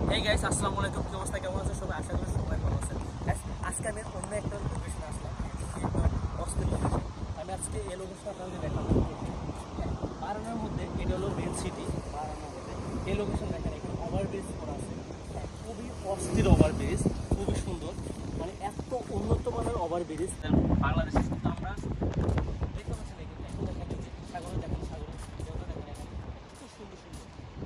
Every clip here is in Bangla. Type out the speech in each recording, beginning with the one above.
Hey guys, আসসালামু আলাইকুম। কি অবস্থা, কেমন আছেন সবাই? আশা করি সবাই ভালো আছেন। আজকে আমি অন্য একটা লোকেশনে আসলাম, অস্থির লোকেশন। আমি আজকে এই লোকেশন আপনাদের দেখাবো। বারানার মধ্যে এটা হলো মেন সিটি। বারানার মধ্যে এই লোকেশন দেখেন, এখানে ওভারব্রিজ করা আছে, খুবই অস্থির ওভারব্রিজ, খুবই সুন্দর, মানে এত উন্নত মানের ওভারব্রিজ বাংলাদেশে কিন্তু আমরা দেখতে পাচ্ছি না। কিন্তু এখন দেখেন সাগরে, দেখেন সাগরে দেখেন খুব সুন্দর সুন্দর।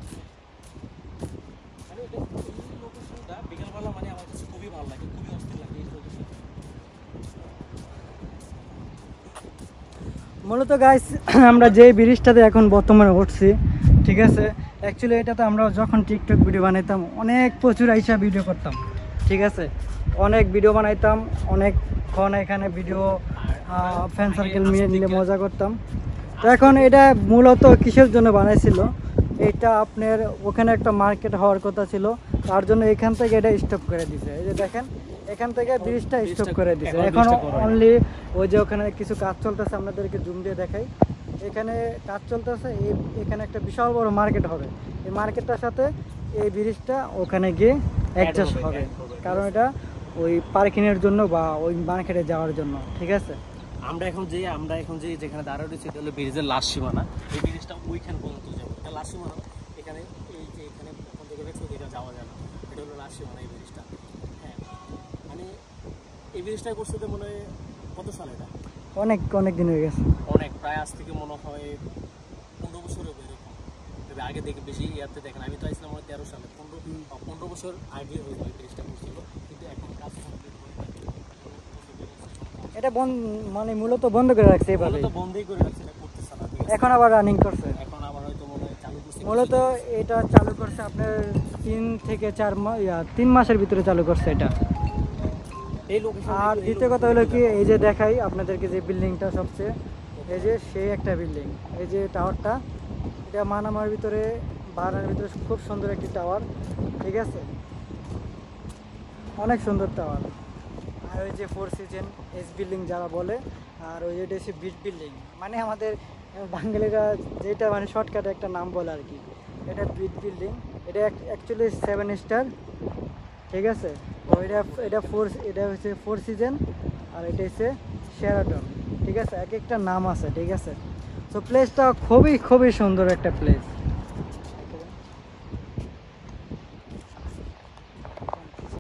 মানে এটা এই লোকেশনটা বিকেলবেলা মানে আমার কাছে খুবই ভালো লাগে, খুবই অস্থির লাগে এই লোকেশন। মূলত গাইস আমরা যে ব্রিজটাতে এখন বর্তমানে উঠছি, ঠিক আছে, অ্যাকচুয়ালি এটাতে আমরা যখন টিকটক ভিডিও বানাইতাম অনেক প্রচুর আইসা ভিডিও করতাম, ঠিক আছে, অনেক ভিডিও বানাইতাম, অনেকক্ষণ এখানে ভিডিও ফ্যান সার্কেল মিলে মজা করতাম। তো এখন এটা মূলত কিসের জন্য বানাইছিল, এটা আপনার ওখানে একটা মার্কেট হওয়ার কথা ছিল, তার জন্য এখান থেকে এটা স্টপ করে দিছে। এই যে দেখেন এখান থেকে ব্রিজটা স্টপ করে দিছে। এখন অনলি ওই যে ওখানে কিছু কাজ চলতেছে, আপনাদেরকে জুম দিয়ে দেখাই, এখানে কাজ চলতেছে, এখানে একটা বিশাল বড় মার্কেট হবে। এই মার্কেটটার সাথে এই ব্রিজটা ওখানে গিয়ে অ্যাডজাস্ট হবে, কারণ এটা ওই পার্কিংয়ের জন্য বা ওই মার্কেটে যাওয়ার জন্য, ঠিক আছে। আমরা এখন যে যেখানে দাঁড়া রয়েছে এটা হলো ব্রিজের লাস্ট সীমানা। এই ব্রিজটা ওইখান পর্যন্ত যাবো, এটা লাস্ট সীমানা। এখানে এই যে এখানে এটা যাওয়া যায় না, এটা হলো লাস্ট সীমানা এই ব্রিজটা। হ্যাঁ, মানে এই ব্রিজটা করছে তো মনে হয় কত সালে, এটা অনেক দিন হয়ে গেছে, অনেক, প্রায় আজ থেকে মনে হয় 15 বছরের এরকম। তবে আগে দেখে বেশি ইয়াতে দেখেন, আমি তো আসলাম 13 সালে, 15 বছর আগে হয়েছে এই ব্রিজটা করছিল, কিন্তু এখন কাজ কমপ্লিট হয়ে গেছে। এটা মানে মূলত বন্ধ করে রাখছে, এভাবে তো বন্ধই করে রাখছে, এটা করতেছে না। এখন আবার রানিং করছে, এখন আবার হয়তো মনে হয় চালু করছে। মূলত এটা চালু করছে আপনার 3 থেকে 4 মাস, 3 মাসের ভিতরে চালু করছে এটা। এই লোকেশন। আর দ্বিতীয় কথা হলো কি, এই যে দেখাই আপনাদেরকে যে বিল্ডিংটা সবচেয়ে, এই যে সেই একটা বিল্ডিং, এই যে টাওয়ারটা, এটা মানামার ভিতরে, বাহারানের ভিতরে খুব সুন্দর একটি টাওয়ার, ঠিক আছে, অনেক সুন্দর টাওয়ার। আর ওই যে 4 সিজন এস বিল্ডিং যারা বলে, আর ওই যেটা হচ্ছে বিট বিল্ডিং, মানে আমাদের বাঙালিরা যেটা মানে শর্টকাটে একটা নাম বলে আর কি, এটা বিট বিল্ডিং। এটা অ্যাকচুয়ালি 7 স্টার, ঠিক আছে। তো এটা হচ্ছে 4 সিজন, আর এটা হচ্ছে শেরাটন, ঠিক আছে, এক একটা নাম আছে, ঠিক আছে। তো প্লেসটা খুবই সুন্দর একটা প্লেস।